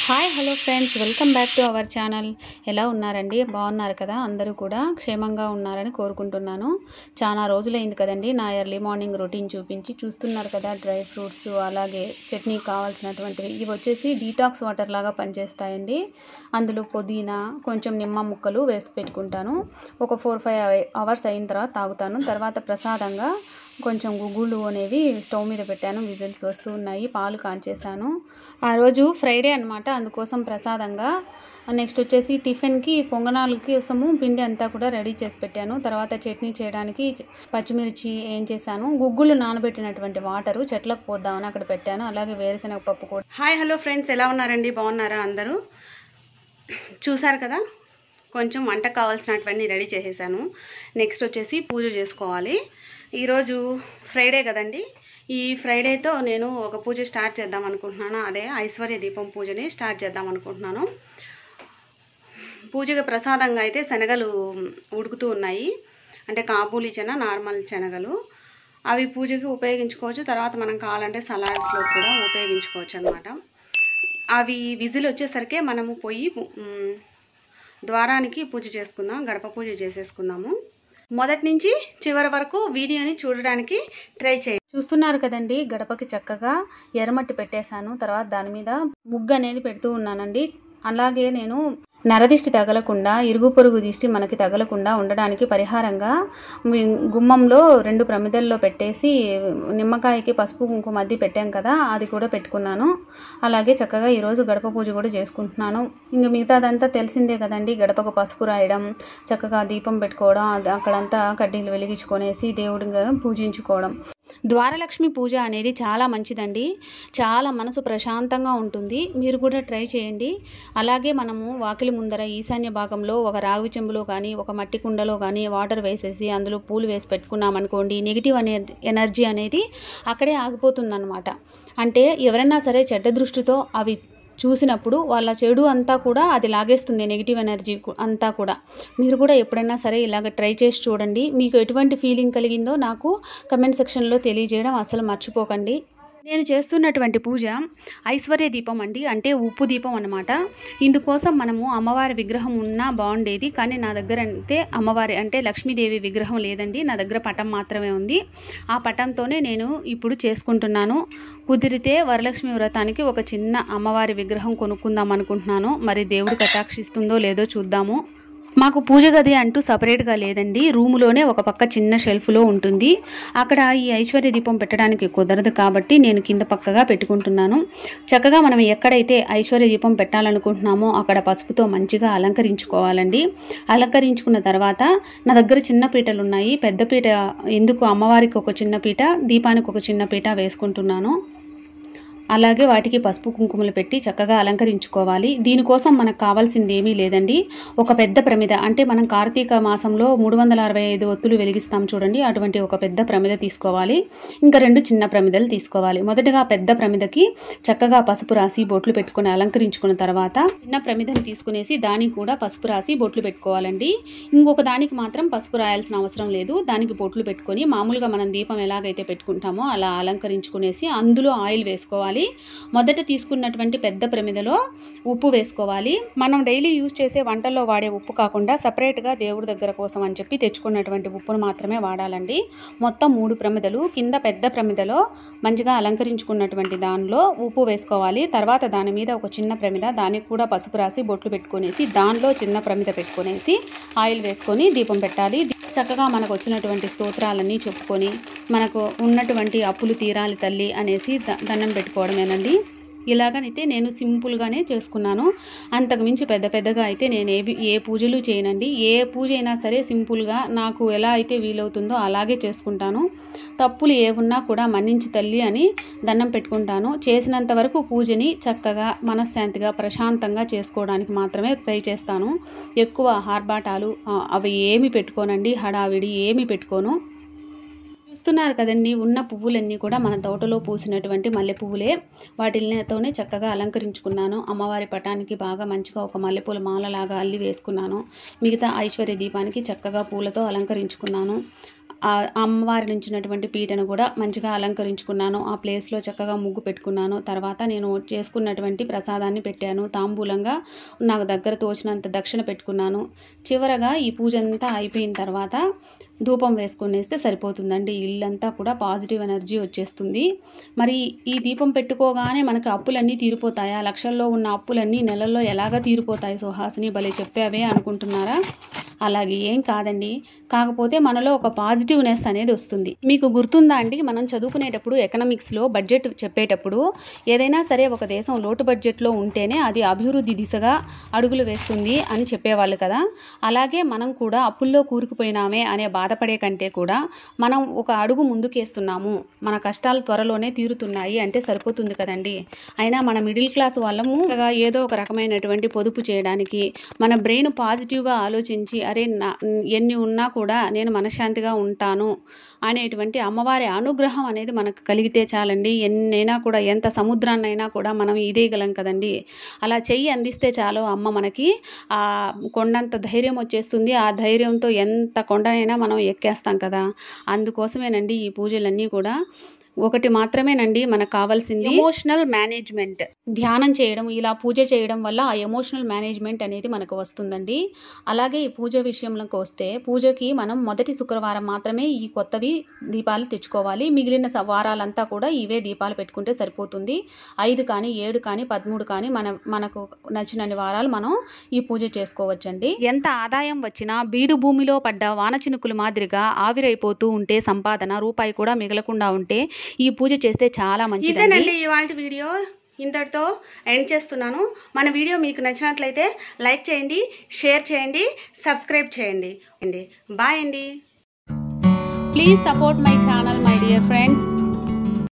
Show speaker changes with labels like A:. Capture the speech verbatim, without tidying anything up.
A: Hi hello friends, welcome back to our channel. ఎలా ఉన్నారండి? బాగున్నారు కదా? అందరూ కూడా క్షేమంగా ఉన్నారని కోరుకుంటున్నాను. చాలా రోజులైంది కదండి నా ఎర్లీ మార్నింగ్ రొటీన్ చూపించి. చూస్తున్నారు కదా, డ్రై ఫ్రూట్స్ అలాగే చట్నీ కావాల్సినటువంటివి. ఇవి వచ్చేసి డీటాక్స్ వాటర్ లాగా పనిచేస్తాయండి. అందులో పుదీనా, కొంచెం నిమ్మ ముక్కలు వేసి పెట్టుకుంటాను. ఒక ఫోర్ ఫైవ్ అవర్స్ అయిన తర్వాత తాగుతాను. తర్వాత ప్రసాదంగా కొంచెం గుగ్గులు అనేవి స్టవ్ మీద పెట్టాను. విజిల్స్ వస్తూ ఉన్నాయి. పాలు కాంచేసాను. ఆ రోజు ఫ్రైడే అనమాట, అందుకోసం ప్రసాదంగా. నెక్స్ట్ వచ్చేసి టిఫిన్కి పొంగనాల కోసము పిండి అంతా కూడా రెడీ చేసి పెట్టాను. తర్వాత చట్నీ చేయడానికి పచ్చిమిర్చి ఏం చేశాను, గుగ్గులు నానబెట్టినటువంటి వాటరు చెట్లకు పోద్దామని అక్కడ పెట్టాను. అలాగే వేరుశనగ పప్పు కూడా. హాయ్ హలో ఫ్రెండ్స్, ఎలా ఉన్నారండి? బాగున్నారా అందరూ? చూసారు కదా, కొంచెం వంటకు కావాల్సినటువంటి రెడీ చేసేసాను. నెక్స్ట్ వచ్చేసి పూజ చేసుకోవాలి. ఈరోజు ఫ్రైడే కదండి. ఈ ఫ్రైడేతో నేను ఒక పూజ స్టార్ట్ చేద్దాం అనుకుంటున్నాను. అదే ఐశ్వర్య దీపం పూజని స్టార్ట్ చేద్దాం అనుకుంటున్నాను. పూజగా ప్రసాదంగా అయితే శనగలు ఉడుకుతూ ఉన్నాయి. అంటే కాబూలి శన, నార్మల్ శనగలు. అవి పూజకి ఉపయోగించుకోవచ్చు. తర్వాత మనం కావాలంటే సలాడ్స్లో కూడా ఉపయోగించుకోవచ్చు అనమాట. అవి విజిల్ వచ్చేసరికి మనము పోయి ద్వారానికి పూజ చేసుకుందాం, గడప పూజ చేసేసుకుందాము. మొదటి నుంచి చివరి వరకు వీడియోని చూడడానికి ట్రై చేయండి. చూస్తున్నారు కదండి, గడపకి చక్కగా ఎర్రమట్టి పెట్టేశాను. తర్వాత దాని మీద ముగ్గు అనేది పెడుతూ ఉన్నానండి. అలాగే నేను నరదిష్టి తగలకుండా, ఇరుగు పొరుగు దిష్టి మనకి తగలకుండా ఉండడానికి పరిహారంగా గుమ్మంలో రెండు ప్రమిదల్లో పెట్టేసి నిమ్మకాయకి పసుపు కుంకుమ అద్ది పెట్టాం కదా, అది కూడా పెట్టుకున్నాను. అలాగే చక్కగా ఈరోజు గడప పూజ కూడా చేసుకుంటున్నాను. ఇంకా మిగతాదంతా తెలిసిందే కదండి. గడపకు పసుపు రాయడం, చక్కగా దీపం పెట్టుకోవడం, అక్కడంతా కడ్డీలు వెలిగించుకొనేసి దేవుడిగా పూజించుకోవడం. ద్వారలక్ష్మి పూజ అనేది చాలా మంచిదండి. చాలా మనసు ప్రశాంతంగా ఉంటుంది. మీరు కూడా ట్రై చేయండి. అలాగే మనము వాకిలి ముందర ఈశాన్య భాగంలో ఒక రాగి చెంబులో కానీ, ఒక మట్టి కుండలో కానీ వాటర్ వేసేసి అందులో పూలు వేసి పెట్టుకున్నామనుకోండి, నెగిటివ్ అనే ఎనర్జీ అనేది అక్కడే ఆగిపోతుందన్నమాట. అంటే ఎవరైనా సరే చెడ్డ దృష్టితో అవి చూసినప్పుడు వాళ్ళ చెడు అంతా కూడా అది లాగేస్తుంది, నెగిటివ్ ఎనర్జీ అంతా కూడా. మీరు కూడా ఎప్పుడైనా సరే ఇలాగ ట్రై చేసి చూడండి. మీకు ఎటువంటి ఫీలింగ్ కలిగిందో నాకు కమెంట్ సెక్షన్లో తెలియజేయడం అసలు మర్చిపోకండి. నేను చేస్తున్నటువంటి పూజ ఐశ్వర్య దీపం అండి, అంటే ఉప్పు దీపం అన్నమాట. ఇందుకోసం మనము అమ్మవారి విగ్రహం ఉన్నా బాగుండేది, కానీ నా దగ్గర అయితే అమ్మవారి అంటే లక్ష్మీదేవి విగ్రహం లేదండి. నా దగ్గర పటం మాత్రమే ఉంది. ఆ పటంతోనే నేను ఇప్పుడు చేసుకుంటున్నాను. కుదిరితే వరలక్ష్మి వ్రతానికి ఒక చిన్న అమ్మవారి విగ్రహం కొనుక్కుందాం అనుకుంటున్నాను. మరి దేవుడు కటాక్షిస్తుందో లేదో చూద్దాము. మాకు పూజ గది అంటూ సపరేట్గా లేదండి. రూములోనే ఒక పక్క చిన్న షెల్ఫ్లో ఉంటుంది. అక్కడ ఈ ఐశ్వర్య దీపం పెట్టడానికి కుదరదు కాబట్టి నేను కింద పక్కగా పెట్టుకుంటున్నాను. చక్కగా మనం ఎక్కడైతే ఐశ్వర్య దీపం పెట్టాలనుకుంటున్నామో అక్కడ పసుపుతో మంచిగా అలంకరించుకోవాలండి. అలంకరించుకున్న తర్వాత నా దగ్గర చిన్న పీటలు ఉన్నాయి. పెద్ద పీట ఎందుకు, అమ్మవారికి ఒక చిన్న పీట, దీపానికి ఒక చిన్న పీట వేసుకుంటున్నాను. అలాగే వాటికి పసుపు కుంకుమలు పెట్టి చక్కగా అలంకరించుకోవాలి. దీనికోసం మనకు కావాల్సింది ఏమీ లేదండి. ఒక పెద్ద ప్రమిద, అంటే మనం కార్తీక మాసంలో మూడు వందల అరవై ఐదు ఒత్తులు వెలిగిస్తాం చూడండి, అటువంటి ఒక పెద్ద ప్రమిద తీసుకోవాలి. ఇంకా రెండు చిన్న ప్రమిదలు తీసుకోవాలి. మొదటగా పెద్ద ప్రమిదకి చక్కగా పసుపు రాసి బొట్లు పెట్టుకుని అలంకరించుకున్న తర్వాత చిన్న ప్రమిదని తీసుకునేసి దానికి కూడా పసుపు రాసి బొట్లు పెట్టుకోవాలండి. ఇంకొక దానికి మాత్రం పసుపు రాయాల్సిన అవసరం లేదు. దానికి బొట్లు పెట్టుకొని మామూలుగా మనం దీపం ఎలాగైతే పెట్టుకుంటామో అలా అలంకరించుకునేసి అందులో ఆయిల్ వేసుకోవాలి. మొదట తీసుకున్నటువంటి పెద్ద ప్రమిదలో ఉప్పు వేసుకోవాలి. మనం డైలీ యూజ్ చేసే వంటల్లో వాడే ఉప్పు కాకుండా సపరేట్గా దేవుడి దగ్గర కోసం అని చెప్పి తెచ్చుకున్నటువంటి ఉప్పును మాత్రమే వాడాలండి. మొత్తం మూడు ప్రమిదలు, కింద పెద్ద ప్రమిదలో మంచిగా అలంకరించుకున్నటువంటి దానిలో ఉప్పు వేసుకోవాలి. తర్వాత దాని మీద ఒక చిన్న ప్రమిద, దానికి కూడా పసుపు రాసి బొట్లు పెట్టుకునేసి దానిలో చిన్న ప్రమిద పెట్టుకునేసి ఆయిల్ వేసుకొని దీపం పెట్టాలి. చక్కగా మనకు వచ్చినటువంటి స్తోత్రాలన్నీ చెప్పుకొని మనకు ఉన్నటువంటి అప్పులు తీరాలి తల్లి అనేసి దండం పెట్టుకోవడమేనండి. ఇలాగనైతే నేను సింపుల్గానే చేసుకున్నాను. అంతకుమించి పెద్ద పెద్దగా అయితే నేను ఏ ఏ పూజలు చేయనండి. ఏ పూజ అయినా సరే సింపుల్గా నాకు ఎలా అయితే వీలవుతుందో అలాగే చేసుకుంటాను. తప్పులు ఏమున్నా కూడా మన్నించి తల్లి అని దండం పెట్టుకుంటాను. చేసినంత వరకు పూజని చక్కగా మనశ్శాంతిగా ప్రశాంతంగా చేసుకోవడానికి మాత్రమే ట్రై చేస్తాను. ఎక్కువ ఆర్భాటాలు అవి ఏమి పెట్టుకోనండి, హడావిడి ఏమి పెట్టుకోను. చూస్తున్నారు కదండి, ఉన్న పువ్వులన్నీ కూడా మన తోటలో పూసినటువంటి మల్లె పువ్వులే. వాటితోనే చక్కగా అలంకరించుకున్నాను. అమ్మవారి పటానికి బాగా మంచిగా ఒక మల్లెపూల మాలలాగా అల్లి వేసుకున్నాను. మిగతా ఐశ్వర్య దీపానికి చక్కగా పూలతో అలంకరించుకున్నాను. అమ్మవారి నుంచినటువంటి పీటను కూడా మంచిగా అలంకరించుకున్నాను. ఆ ప్లేస్లో చక్కగా ముగ్గు పెట్టుకున్నాను. తర్వాత నేను చేసుకున్నటువంటి ప్రసాదాన్ని పెట్టాను. తాంబూలంగా నాకు దగ్గర తోచినంత దక్షిణ పెట్టుకున్నాను. చివరగా ఈ పూజ అంతా అయిపోయిన తర్వాత ధూపం వేసుకునేస్తే సరిపోతుందండి. ఇల్లంతా కూడా పాజిటివ్ ఎనర్జీ వచ్చేస్తుంది. మరి ఈ దీపం పెట్టుకోగానే మనకు అప్పులన్నీ తీరిపోతాయా? లక్షల్లో ఉన్న అప్పులన్నీ నెలల్లో ఎలాగా తీరిపోతాయి సుహాసిని, భలే చెప్పావే అనుకుంటున్నారా? అలాగే ఏం కాదండి. కాకపోతే మనలో ఒక పాజిటివ్నెస్ అనేది వస్తుంది. మీకు గుర్తుందా అండి, మనం చదువుకునేటప్పుడు ఎకనామిక్స్లో బడ్జెట్ చెప్పేటప్పుడు ఏదైనా సరే ఒక దేశం లోటు బడ్జెట్లో ఉంటేనే అది అభివృద్ధి దిశగా అడుగులు వేస్తుంది అని చెప్పేవాళ్ళు కదా. అలాగే మనం కూడా అప్పుల్లో కూరుకుపోయినామే అనే బాధపడే కంటే కూడా మనం ఒక అడుగు ముందుకేస్తున్నాము, మన కష్టాలు త్వరలోనే తీరుతున్నాయి అంటే సరిపోతుంది కదండి. అయినా మన మిడిల్ క్లాస్ వాళ్ళము ఏదో ఒక రకమైనటువంటి పొదుపు చేయడానికి మన బ్రెయిన్ పాజిటివ్గా ఆలోచించి అరే నా ఎన్ని ఉన్నా కూడా నేను మనశ్శాంతిగా ఉంటాను అనేటువంటి అమ్మవారి అనుగ్రహం అనేది మనకు కలిగితే చాలండి. ఎన్నైనా కూడా ఎంత సముద్రాన్నైనా కూడా మనం ఇదేయగలం కదండి. అలా చెయ్యి అందిస్తే చాలు అమ్మ మనకి ఆ కొండంత ధైర్యం వచ్చేస్తుంది. ఆ ధైర్యంతో ఎంత కొండనైనా మనం ఎక్కేస్తాం కదా. అందుకోసమేనండి ఈ పూజలన్నీ కూడా. ఒకటి మాత్రమేనండి మనకు కావాల్సింది, ఎమోషనల్ మేనేజ్మెంట్. ధ్యానం చేయడం, ఇలా పూజ చేయడం వల్ల ఆ ఎమోషనల్ మేనేజ్మెంట్ అనేది మనకు వస్తుందండి. అలాగే ఈ పూజ విషయంలోకి వస్తే పూజకి మనం మొదటి శుక్రవారం మాత్రమే ఈ కొత్తవి దీపాలు తెచ్చుకోవాలి. మిగిలిన వారాలంతా కూడా ఇవే దీపాలు పెట్టుకుంటే సరిపోతుంది. ఐదు కానీ ఏడు కానీ పదమూడు కానీ మన మనకు నచ్చినన్ని వారాలు మనం ఈ పూజ చేసుకోవచ్చండి. ఎంత ఆదాయం వచ్చినా బీడు భూమిలో పడ్డ వాన చినుకుల మాదిరిగా ఆవిరైపోతూ ఉంటే సంపాదన రూపాయి కూడా మిగలకుండా ఉంటే ఈ పూజ చేస్తే చాలా మంచిదండి. ఇదేనండి ఇవాల్టి వీడియో. ఇంతటితో ఎండ్ చేస్తున్నాను. మన వీడియో మీకు నచ్చినట్లయితే లైక్ చేయండి, షేర్ చేయండి, సబ్స్క్రైబ్ చేయండి. బాయ్ అండి. Please support my channel my dear friends.